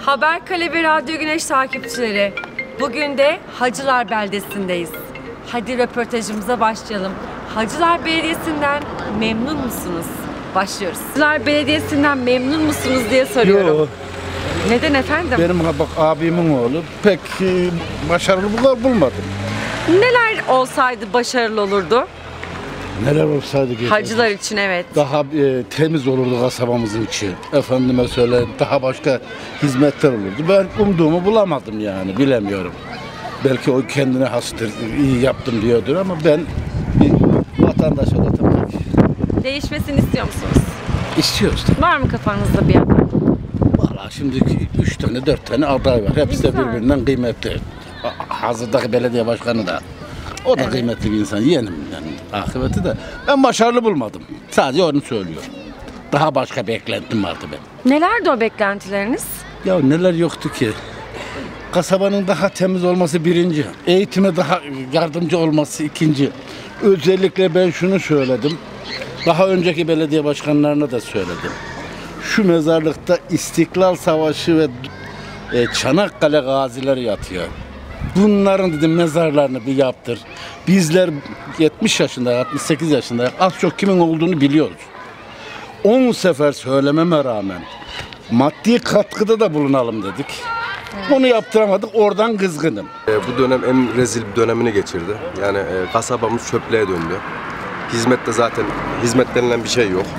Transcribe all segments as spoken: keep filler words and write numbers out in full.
Haberkale ve Radyo Güneş takipçileri, bugün de Hacılar Beldesi'ndeyiz. Hadi röportajımıza başlayalım. Hacılar Belediyesi'nden memnun musunuz? Başlıyoruz. Hacılar Belediyesi'nden memnun musunuz diye soruyorum. Yo. Neden efendim? Benim bak abimin oğlu pek e, başarılı bulmadım. Neler olsaydı başarılı olurdu? Neler olsaydı ki? Hacılar için evet. Daha e, temiz olurdu kasabamızın içi. Efendime söyleyeyim, daha başka hizmetler olurdu. Ben umduğumu bulamadım yani, bilemiyorum. Belki o kendine hastır, iyi yaptım diyordur ama ben bir vatandaş olarak Değişmesini istiyor musunuz? istiyoruz. Var mı kafanızda bir aday? Valla şimdi üç tane, dört tane aday var. Hepsi de Güzel. birbirinden kıymetli. Hazırdaki belediye başkanı da. O da Evet. kıymetli bir insan. Yeğenim yani akıbeti de. Ben başarılı bulmadım. Sadece onu söylüyorum. Daha başka beklentim vardı benim. Nelerdi o beklentileriniz? Ya neler yoktu ki? Kasabanın daha temiz olması birinci. Eğitime daha yardımcı olması ikinci. Özellikle ben şunu söyledim. Daha önceki belediye başkanlarına da söyledim. Şu mezarlıkta İstiklal Savaşı ve e, Çanakkale gazileri yatıyor. Bunların dedim mezarlarını bir yaptır. Bizler yetmiş yaşında, altmış sekiz yaşında az çok kimin olduğunu biliyoruz. on sefer söylememe rağmen maddi katkıda da bulunalım dedik. Onu yaptıramadık, oradan kızgınım. E, bu dönem en rezil bir dönemini geçirdi. Yani e, kasabamız çöplüğe döndü. Hizmette zaten hizmet denilen bir şey yok.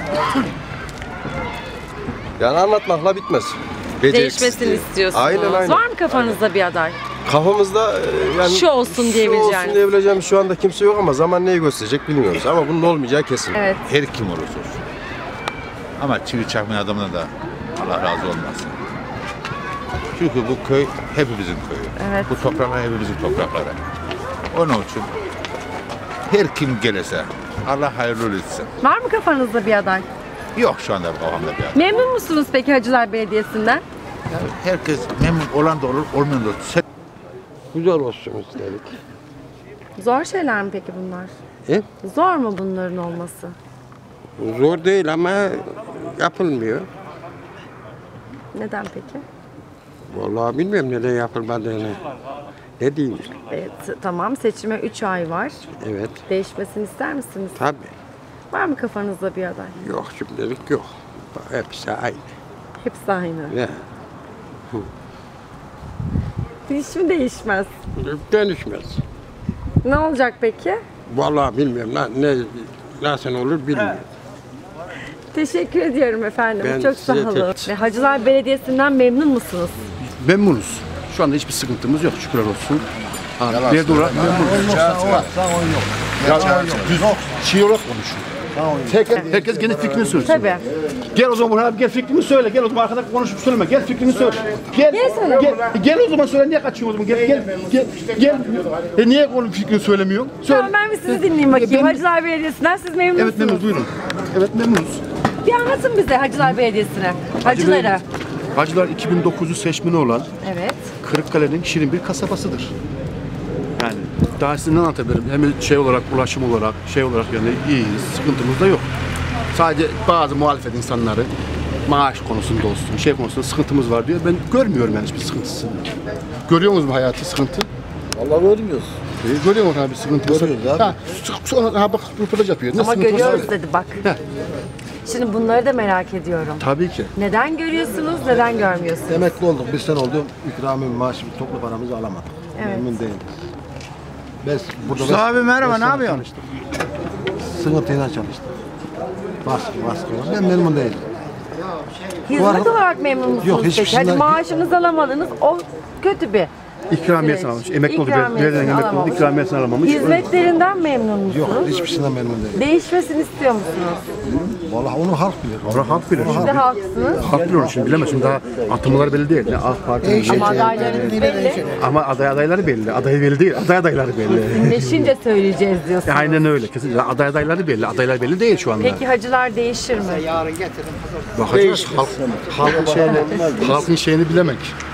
Yani anlatmakla bitmez. Değişmesini istiyorsunuz. Aynen aynen. Var mı kafanızda bir aday? Kafamızda e, yani Şu olsun diyebileceğiniz. Şu olsun diyebileceğim şu anda kimse yok ama zaman neyi gösterecek bilmiyoruz. Ama bunun olmayacağı kesin. Evet. Her kim olursa olsun. Ama çivi çakmayan adamına da Allah razı olmasın. Çünkü bu köy hepimizin köyü. Evet. Bu topraklar hepimizin toprakları. Onun için her kim gelirse Allah hayırlı etsin. Var mı kafanızda bir aday? Yok şu anda kafamda bir adam. Memnun musunuz peki Hacılar Belediyesi'nden? Yani herkes memnun olan da olur, olmayan da olur. Sen Güzel olsun istedik. Zor şeyler mi peki bunlar? E? Zor mu bunların olması? Zor değil ama yapılmıyor. Neden peki? Vallahi bilmiyorum neden yapılmadığını. Ne diyeyim? Evet, tamam, seçime üç ay var. Evet. Değişmesini ister misiniz? Tabii. Var mı kafanızda bir aday? Yok şimdilik yok. Hepsi aynı. Hepsi aynı. Ne? Hiç mi değişmez? Dönüşmez. Ne olacak peki? Vallahi bilmiyorum. Na- Ne, nasıl olur bilmiyorum. Teşekkür ediyorum efendim. Ben Çok size sağ olun. teşekkür- Ve Hacılar Belediyesi'nden memnun musunuz? Memnunuz. Şu anda hiçbir sıkıntımız yok, şükürler olsun. Ha, belediye olarak memnunuz. Ya, düz şey olarak konuşuyor. Herkes, herkes kendi fikrini söylesin. Tabii. Gel o zaman Burhan abi, gel fikrini söyle. Gel o zaman arkada konuşup söyleme. Gel fikrini söyle. Gel. Gel söyle. Gel, gel o zaman söyle. Niye kaçıyorsun o zaman? Gel gel gel. Gel. E niye onun fikrini söylemiyorsun? Söyle. Tamam, ben bir sizi dinleyeyim bakayım. Ben- Hacılar Belediyesi'nden siz memnun Evet musunuz? memnunuz, buyurun. Evet memnunuz. Bir anlatın bize Hacılar Belediyesi'ne. Hacılara. Hacılar iki bin dokuz yüz seçmeni olan Evet. Kırıkkale'nin şirin bir kasabasıdır. Yani daha size ne anlatabilirim? Hem şey olarak, ulaşım olarak, şey olarak yani iyiyiz, sıkıntımız da yok. Sadece bazı muhalefet insanları maaş konusunda olsun, şey konusunda sıkıntımız var diyor. Ben görmüyorum yani hiçbir sıkıntısını. Görüyor musunuz hayatı sıkıntı? Vallahi görmüyoruz. E, görüyor musun abi sıkıntı? Görüyoruz abi. Ha, sonra ha bak röportaj yapıyor. Ne Ama sıkıntı varsa görüyoruz söyle. dedi bak. Heh. Şimdi bunları da merak ediyorum. Tabii ki. Neden görüyorsunuz, neden görmüyorsunuz? Emekli olduk. Bir sene oldu. İkramiye maaşı, toplu paramızı alamadık. Evet. Memnun değiliz. Biz burada Usta abi merhaba, ne yapıyorsun? Çalıştık. Sığıntıyla çalıştık. Baskı, baskı. Ben memnun değilim. Hizmet arada- olarak memnun musunuz Yok, hiçbir peki? Hadi şeyden- maaşınızı alamadınız, o kötü bir İkramiyesini süreç. almamış. Emekli oldu. İkramiyesini Belediyenin emekli oldu. alamamış. İkramiyesini alamamış. Hizmetlerinden memnun musunuz? Yok, hiçbirisinden memnun değilim. Değişmesini istiyor musunuz? Vallahi onu halk bilir. Onu halk bilir. Siz de halksınız Halk bilir onu şimdi bilemez. Şimdi daha atılmaları belli değil. Ne AK Parti ama adaylarınız belli. ama aday adayları belli. Aday belli değil. Aday adayları belli. Neşince söyleyeceğiz diyorsunuz. E, aynen öyle. Kesinlikle aday adayları belli. Adaylar belli değil şu anda. Peki hacılar değişir mi? Bakacağız. Halk, halkın şeyini, halkın şeyini bilemek.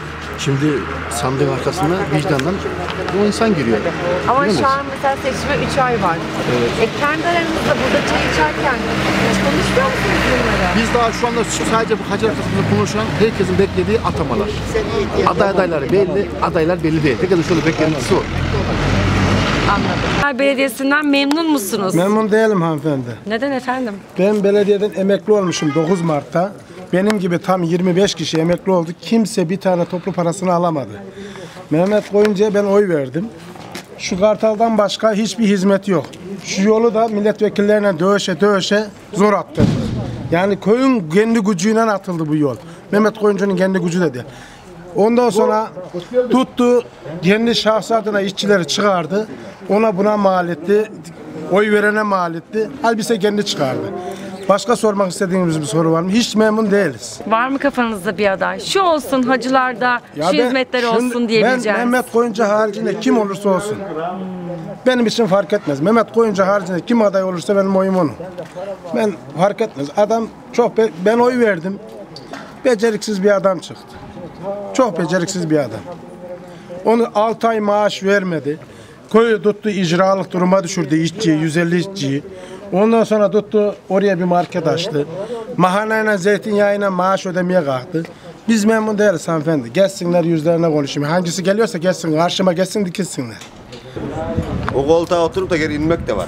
Şimdi sandığın arkasına vicdandan o insan giriyor. Ama Değil mi? şu an mesela seçime üç ay var. E kendi aranızda burada çay içerken hiç konuşmuyor musunuz bunları? Biz daha şu anda sadece bu Hacılar Kasabası'nda konuşan herkesin beklediği atamalar. Aday adayları belli, adaylar belli değil. Herkesin şöyle beklentisi o. Anladım. Belediyesi'nden memnun musunuz? Memnun değilim hanımefendi. Neden efendim? Ben belediyeden emekli olmuşum dokuz Mart'ta. Benim gibi tam yirmi beş kişi emekli oldu. Kimse bir tane toplu parasını alamadı. Mehmet Koyuncu'ya ben oy verdim. Şu Kartal'dan başka hiçbir hizmet yok. Şu yolu da milletvekillerine dövüşe dövüşe zor attı. Yani köyün kendi gücüyle atıldı bu yol. Mehmet Koyuncu'nun kendi gücü dedi. Ondan sonra tuttu, kendi şahsı adına işçileri çıkardı. Ona buna mal etti, oy verene mal etti. Halbuki kendi çıkardı. Başka sormak istediğiniz bir soru var mı? Hiç memnun değiliz. Var mı kafanızda bir aday? Şu olsun Hacılar'da, Ya şu ben- hizmetler şimdi olsun diyebileceğiniz. Ben Mehmet Koyuncu haricinde kim olursa olsun. Benim için fark etmez. Mehmet Koyuncu haricinde kim aday olursa benim oyum onun. Ben fark etmez. Adam çok be- ben oy verdim. Beceriksiz bir adam çıktı. Çok beceriksiz bir adam. Onu altı ay maaş vermedi. Köyü tuttu, icralık duruma düşürdü işçiyi, yüz elli işçiyi. Ondan sonra tuttu, oraya bir market açtı. Mahaneyle, zeytinyağıyla maaş ödemeye kalktı. Biz memnun değiliz hanımefendi. Gelsinler yüzlerine konuşayım. Hangisi geliyorsa gelsin, karşıma gelsin, dikilsinler. O koltuğa oturup da geri inmek de var.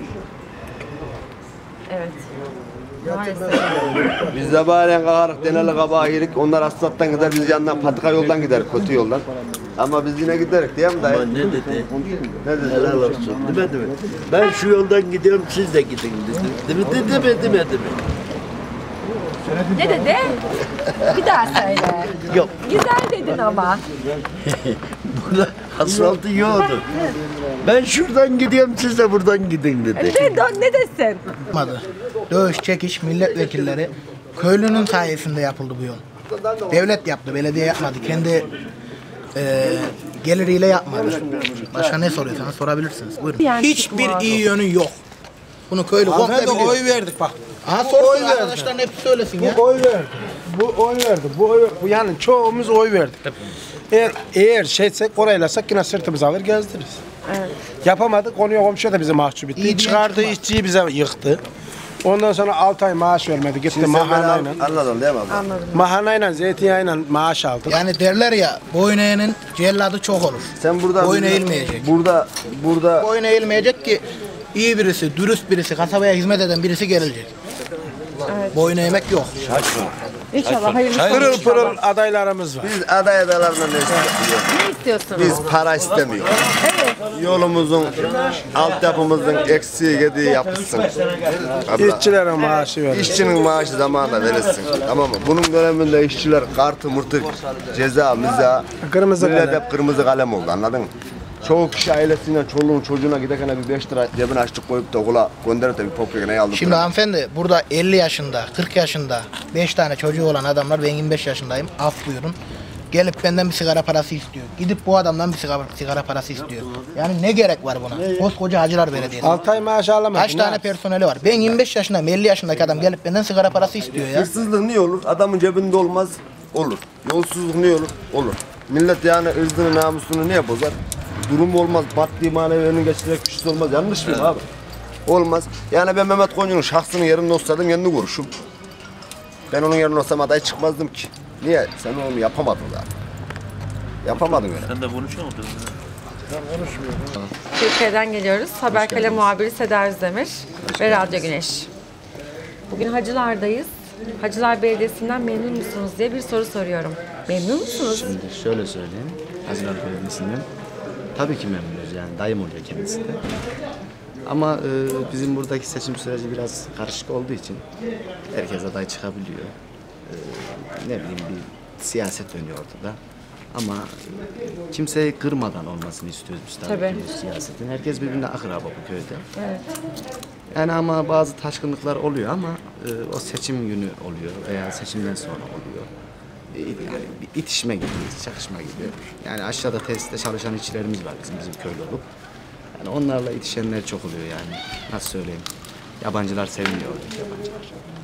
Evet. Maalesef. Biz de bari kalkarık deneli kabağa yedik. Onlar asfalttan gider, biz yandan patika yoldan gider, kötü yoldan. Ama biz yine giderik değil mi dayı? Ne dedi? Ne dedi? Helal olsun. Demedi mi? Ben şu yoldan gidiyorum, siz de gidin dedi. Demedi mi? Demedi mi? Demedi mi? Ne dedi? Bir daha söyle. Yok. Güzel dedin ama. Burada asfaltı yoktu. Ben şuradan gidiyorum, siz de buradan gidin dedi. Ne, ne desin? Yapmadı. Dövüş, çekiş, milletvekilleri köylünün sayesinde yapıldı bu yol. Devlet yaptı, belediye yapmadı. Kendi e, geliriyle yapmadı. Başka ne soruyorsanız sorabilirsiniz. Buyurun. Yani Hiçbir bu iyi yönü yok. Bunu köylü komple Hanımefendi biliyor. oy verdik bak. Aha sorsun arkadaşlar hepsi söylesin ya. Bu oy verdi. Bu oy verdi. Bu oy bu yani çoğumuz oy verdik. Eğer eğer şeysek oraylasak yine sırtımızı alır gezdiririz. Evet. Yapamadık. Konuya komşu da bizi mahcup etti. İyi Çıkardığı diyen işçiyi bize yıktı. Ondan sonra altı ay maaş vermedi. Gitti mahanayla. Anladın değil mi abla? Anladım. Mahanayla, zeytinyağıyla maaş aldık. Yani derler ya boyun eğenin celladı çok olur. Sen burada Boyun eğilmeyecek. Burada burada Boyun eğilmeyecek ki iyi birisi, dürüst birisi, kasabaya hizmet eden birisi gelecek. Boyun eğmek yok. İnşallah hayırlısı olur. Pırıl inşallah. pırıl adaylarımız var. biz aday adalarından ne istiyoruz? Ne istiyorsunuz? Biz para istemiyoruz. Yolumuzun, altyapımızın eksiği gediği yapılsın. Abla, İşçilere maaşı verir. İşçinin maaşı zamanında verilsin. Tamam mı? Bunun döneminde işçiler kartı mırtı, ceza, miza, Kırmızı millet kalem. hep kırmızı kalem oldu, anladın mı? Çoğu kişi ailesiyle, çoluğun çocuğuna giderken bir beş lira cebine açtık koyup da okula gönderip de bir pop yemeği aldık. Şimdi hanımefendi burada elli yaşında, kırk yaşında beş tane çocuğu olan adamlar, ben yirmi beş yaşındayım, af buyurun. Gelip benden bir sigara parası istiyor. Gidip bu adamdan bir sigara, sigara parası istiyor. Yani ne gerek var buna? Koskoca Hacılar Belediyesi. altı ay maaş alamadı. Kaç tane personeli var? Ben yirmi beş yaşındayım, elli yaşındaki adam gelip benden sigara parası istiyor ya. Hırsızlık niye olur? Adamın cebinde olmaz, olur. Yolsuzluk niye olur? Olur. Millet yani ırzını, namusunu niye bozar? Durum olmaz, maddi manevi önünü geçirecek bir şey olmaz. Yanlış mıyım abi? Olmaz. Yani ben Mehmet Koyuncu'nun şahsının yerinde olsaydım yanını vuruşum. Ben onun yerine olsam aday çıkmazdım ki. Niye? Sen onu yapamadın zaten. Yapamadın öyle. Sen de konuşuyor musun? Türkiye'den geliyoruz. Haberkale muhabiri Seda Özdemir ve Radyo Güneş. Bugün Hacılar'dayız. Hacılar Belediyesi'nden memnun musunuz diye bir soru soruyorum. Memnun musunuz? Şimdi şöyle söyleyeyim. Hacılar Belediyesi'nden tabii ki memnunuz, yani dayım oluyor kendisi de. Ama e, bizim buradaki seçim süreci biraz karışık olduğu için herkes aday çıkabiliyor. E, ne bileyim bir siyaset dönüyor ortada. Ama e, kimseyi kırmadan olmasını istiyoruz biz tabii, Tabii. ki bu siyasetin. Herkes birbirine akraba bu köyde. Evet. Yani ama bazı taşkınlıklar oluyor ama e, o seçim günü oluyor veya seçimden sonra oluyor. E, yani bir itişme gibi, çakışma gibi. Yani aşağıda tesiste çalışan işçilerimiz var bizim bizim köylü olup. Yani onlarla itişenler çok oluyor yani. Nasıl söyleyeyim? Yabancılar sevmiyor yabancılar.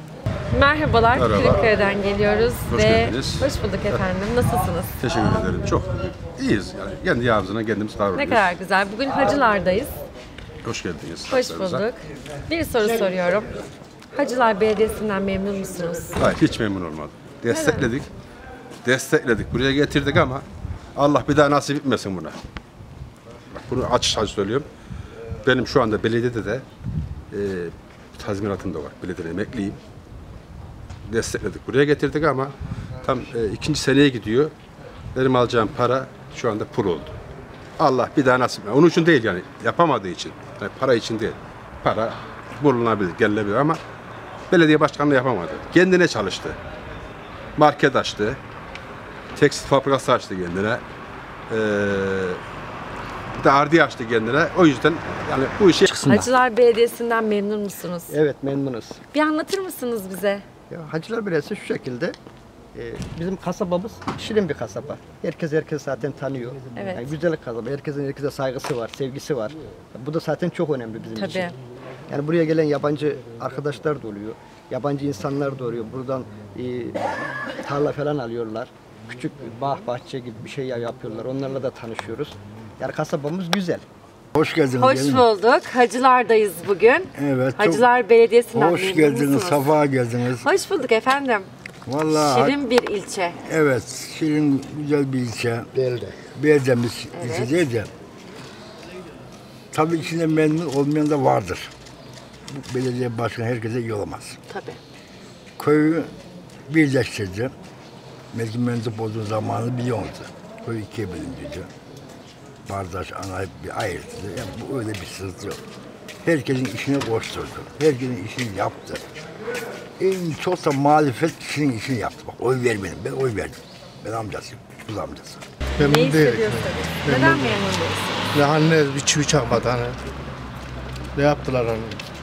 Merhabalar, Merhaba. Kırıkkale'den geliyoruz Hoş ve geldiniz. hoş bulduk efendim. Nasılsınız? Teşekkür ederim. Çok iyiyiz. Yani kendi yağımızına kendimiz Ne davranıyoruz. kadar güzel. Bugün Hacılar'dayız. Hoş geldiniz. Hoş haklarınıza. bulduk. Bir soru soruyorum. Hacılar Belediyesi'nden memnun musunuz? Hayır, hiç memnun olmadım. Destekledik. Destekledik. Buraya getirdik ama Allah bir daha nasip etmesin buna. Bak, bunu açık açık söylüyorum. Benim şu anda belediyede de e, tazminatım da var. Belediyede emekliyim. Destekledik. Buraya getirdik ama tam e, ikinci seneye gidiyor. Benim alacağım para şu anda pul oldu. Allah bir daha nasip. Onun için değil yani. Yapamadığı için. Yani para için değil. Para bulunabilir, gelinebilir ama belediye başkanlığı yapamadı. Kendine çalıştı. Market açtı. Tekstil fabrikası açtı kendine. Ee, bir de ardiye açtı kendine. O yüzden yani bu işi... Hacılar Belediyesi'nden memnun musunuz? Evet, memnunuz. Bir anlatır mısınız bize? Ya, Hacılar Belediyesi şu şekilde, e, bizim kasabamız şirin bir kasaba. Herkes herkes zaten tanıyor. Evet. Yani güzel kasaba, herkesin herkese saygısı var, sevgisi var. Bu da zaten çok önemli bizim için. Tabii. Yani buraya gelen yabancı arkadaşlar da oluyor, yabancı insanlar da oluyor. Buradan e, tarla falan alıyorlar. Küçük bağ, bahçe gibi bir şey yapıyorlar. Onlarla da tanışıyoruz. Yani kasabamız güzel. Hoş geldiniz. Hoş gelin. bulduk. Hacılar'dayız bugün. Evet. çok Hacılar Belediyesi'nden Hoş memnun geldiniz, musunuz? safa geldiniz. Hoş bulduk efendim. Vallahi Şirin bir ilçe. evet, şirin güzel bir ilçe. Belde. Beldemiz Evet. ilçe değil de. Tabii içinde memnun olmayan da vardır. Bu belediye başkanı herkese iyi olamaz. Tabii. Köyü birleştirdi. Belki mensup olduğu zamanı biliyordu. Köy ikiye bölündüydü. Bardaş, ana hep bir ayırdı. Yani bu öyle bir sıkıntı yok. Herkesin işine koşturdu. Herkesin işini yaptı. En çok da muhalefet kişinin işini yaptı. Bak oy vermedim. Ben oy verdim. Ben amcasıyım. Kız amcası. Ne Memnun değilim. hissediyorsunuz? Neden memnun değilsiniz? Ne hani bir çivi çakmadı hani. Ne yaptılar hani?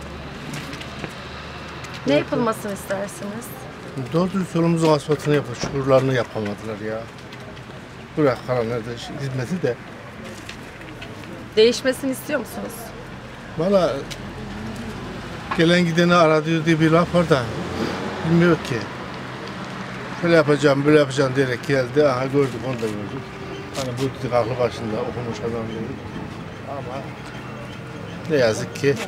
Ne yapılmasını istersiniz? Doğru düz yolumuzun asfaltını yapıp çukurlarını yapamadılar ya. Bırak kalan nerede hizmeti de. Değişmesini istiyor musunuz? Valla gelen gideni ara diyor diye bir laf var da bilmiyor ki. Şöyle yapacağım, böyle yapacağım diyerek geldi. Aha gördük, onu da gördük. Hani bu dedik aklı başında okumuş adam dedik. Ama ne yazık ki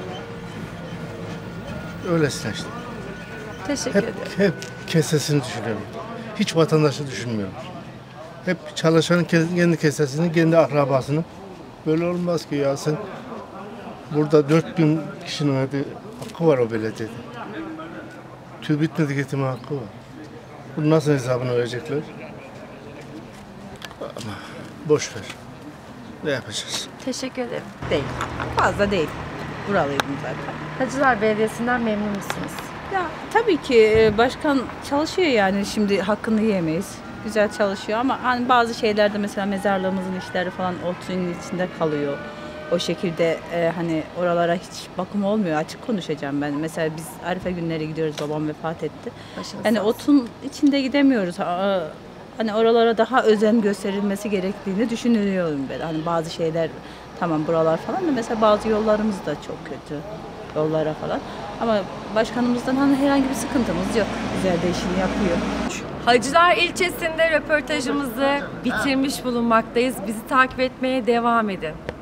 öylesine işte. Teşekkür Hep, ederim. hep kesesini düşünüyorum. Hiç vatandaşı düşünmüyorum. Hep çalışanın ke- kendi kesesini, kendi akrabasını. Böyle olmaz ki ya sen. Burada dört bin kişinin hadi hakkı var o belediyede. Tüy bitmedi getirme hakkı var. Bunu nasıl hesabını verecekler? Ama boş ver. Ne yapacağız? Teşekkür ederim. Değil. Fazla değil. Buralıydım zaten. Hacılar Belediyesi'nden memnun musunuz? Ya tabii ki e, başkan çalışıyor yani şimdi hakkını yiyemeyiz. Güzel çalışıyor ama hani bazı şeylerde mesela mezarlığımızın işleri falan o suyun içinde kalıyor. O şekilde e, hani oralara hiç bakım olmuyor. Açık konuşacağım ben. Mesela biz Arife günleri gidiyoruz. Babam vefat etti. Başınız Hani sağ olsun. otun içinde gidemiyoruz. Ha, hani oralara daha özen gösterilmesi gerektiğini düşünüyorum ben. Hani bazı şeyler tamam buralar falan da mesela bazı yollarımız da çok kötü. Yollara falan. Ama başkanımızdan hani herhangi bir sıkıntımız yok. Güzel de işini yapıyor. Hacılar ilçesinde röportajımızı bitirmiş bulunmaktayız. Bizi takip etmeye devam edin.